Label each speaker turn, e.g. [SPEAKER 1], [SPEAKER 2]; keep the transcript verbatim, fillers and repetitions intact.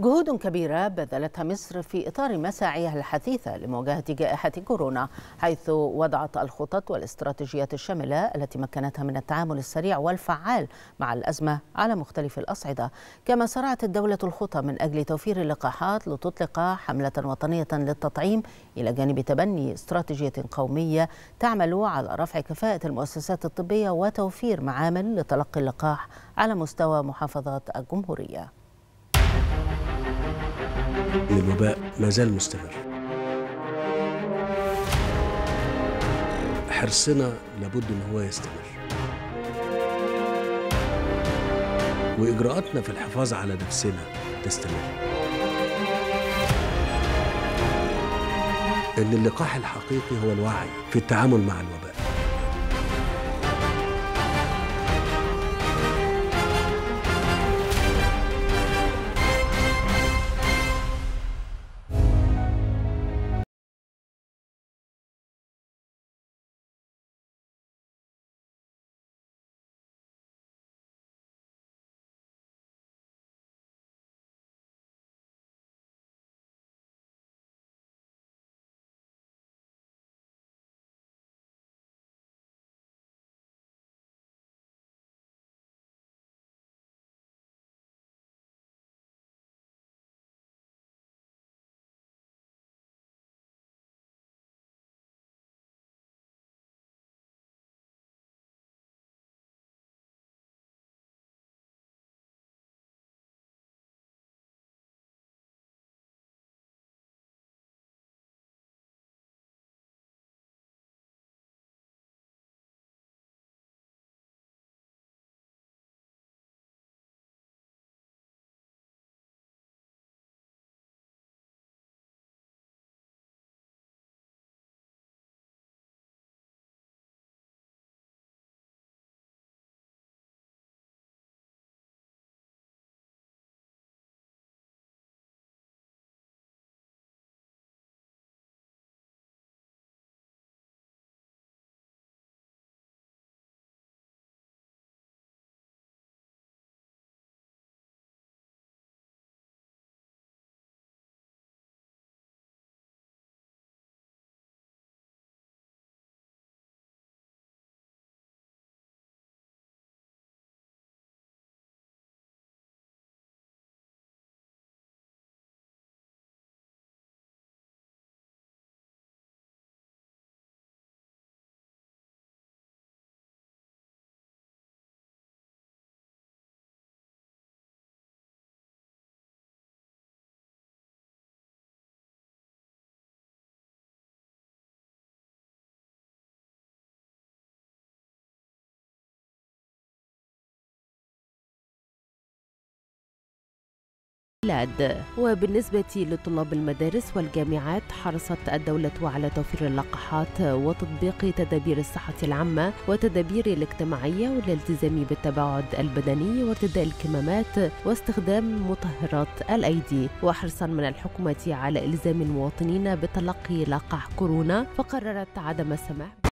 [SPEAKER 1] جهود كبيرة بذلتها مصر في إطار مساعيها الحثيثة لمواجهة جائحة كورونا، حيث وضعت الخطط والاستراتيجيات الشاملة التي مكنتها من التعامل السريع والفعال مع الأزمة على مختلف الأصعدة. كما سرعت الدولة الخطى من أجل توفير اللقاحات لتطلق حملة وطنية للتطعيم، إلى جانب تبني استراتيجية قومية تعمل على رفع كفاءة المؤسسات الطبية وتوفير معامل لتلقي اللقاح على مستوى محافظات الجمهورية.
[SPEAKER 2] الوباء ما زال مستمر. حرصنا لابد ان هو يستمر، واجراءاتنا في الحفاظ على نفسنا تستمر. ان اللقاح الحقيقي هو الوعي في التعامل مع الوباء.
[SPEAKER 3] وبالنسبة لطلاب المدارس والجامعات، حرصت الدولة على توفير اللقاحات وتطبيق تدابير الصحة العامة وتدابير الاجتماعية والالتزام بالتباعد البدني وارتداء الكمامات واستخدام مطهرات الأيدي. وحرصا من الحكومة على إلزام المواطنين بتلقي لقاح كورونا، فقررت عدم السماح